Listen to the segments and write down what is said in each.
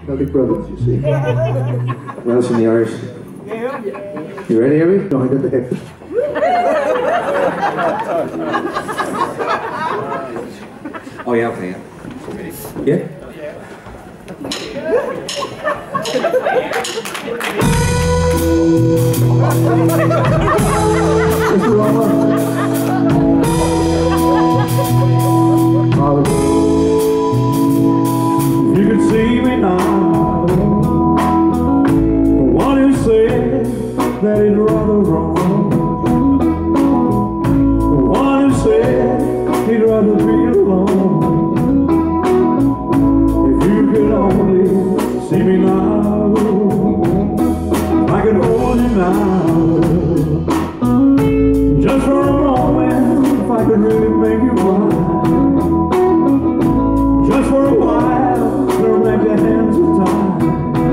Celtic brothers, you see. Welsh and the Irish. You ready, Harry? No, I got the hip. Oh yeah, okay. Yeah? Mr. Rama. You could see me now. The one who said that he'd rather wrong. The one who said he'd rather be alone. If you could only see me now, I could hold you now. Just for a moment, if I could really make you mine. Just for a while, to make your hands tied.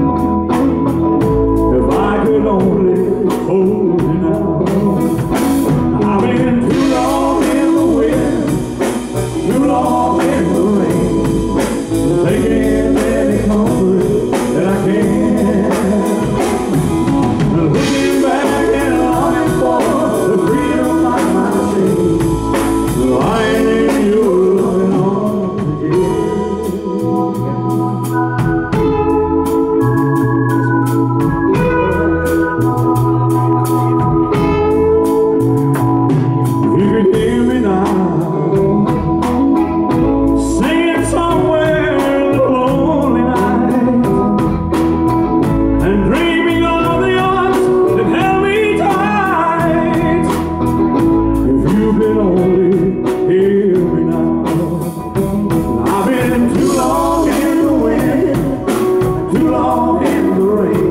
If I could only hold you now. I've been too long in the wind, too long in the rain, taking any comfort that I can. Looking back and longing for the freedom like my dreams, lying in your loving arms again. You can hear me now, singing somewhere in the lonely night, and dreaming of the arms that held me tight. If you could only hear me now. I've been too long in the wind, too long in the rain,